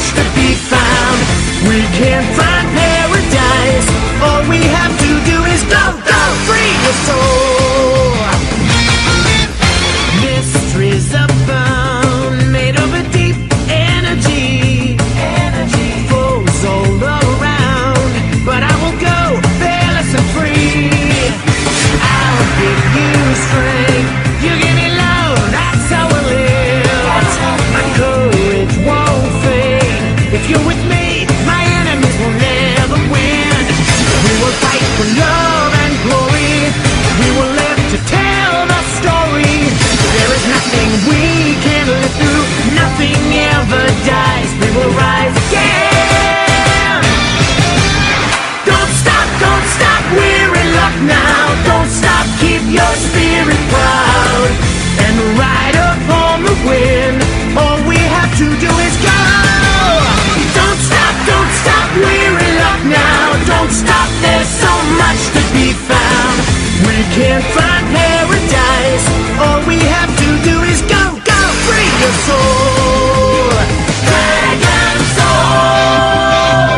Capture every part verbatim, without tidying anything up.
to be found. We can't find paradise. All we have to do is go, go, free your soul. Mysteries abound, made of a deep energy. Energy flows all around, but I will go fearless and free. I'll give you strength, you give me love, that's how we live. My courage won't fade. If you're with me, my enemies will never win. We will fight for love and glory. We will live to tell the story. There is nothing we can't live through. Nothing ever dies. We will rise again. Don't stop, don't stop, we're in luck now. Don't stop, keep your spirit proud and ride upon the wind. All we have to do is go. Don't stop, don't stop, we're in luck now. Don't stop, there's so much to be found. We can't find paradise. All we have to do is go, go, free your soul. Dragon soul.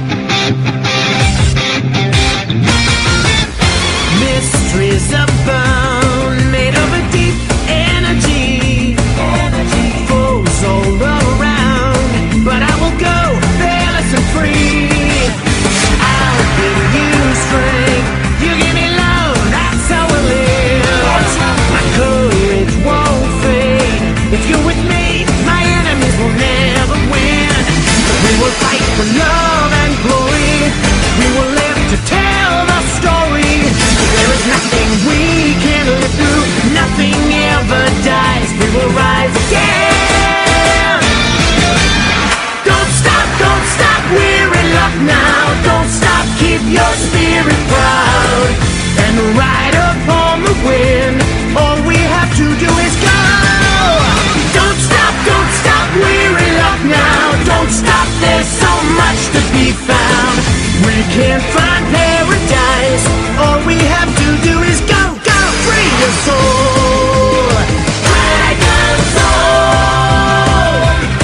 Mysteries abound, made of a deep energy. Energy flows all around, but I will go fearless and free. I'll give you strength, you give me love, that's how we live. My courage won't fade. If you're with me, my enemies will never win. We will fight for love and glory. We will live to tell the story. There is nothing we can't live through. Nothing ever dies. We will rise again. Don't stop, don't stop, we're in luck now. Don't stop, keep your spirit proud and ride upon the wind. All we have to do is go. Don't stop, don't stop, we're in luck now. Don't stop, there's so much to be found. We can't find paradise. All we have to do is go, go, free your soul. Dragon soul.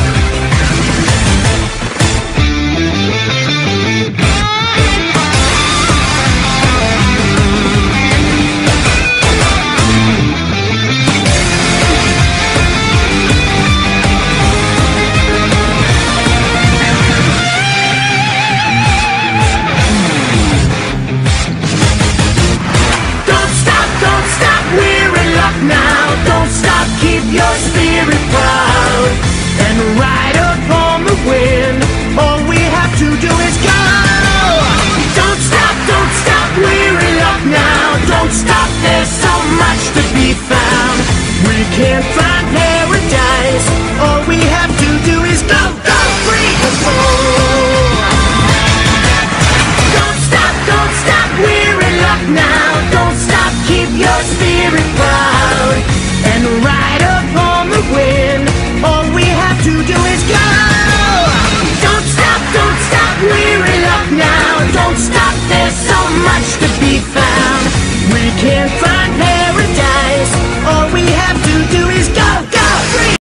Don't stop, don't stop, we're in luck now. Don't stop, keep your spirit proud and ride upon the wind. All we have to do is go. Don't stop, don't stop, we're in luck now. Don't stop, there's so much to be found. We can't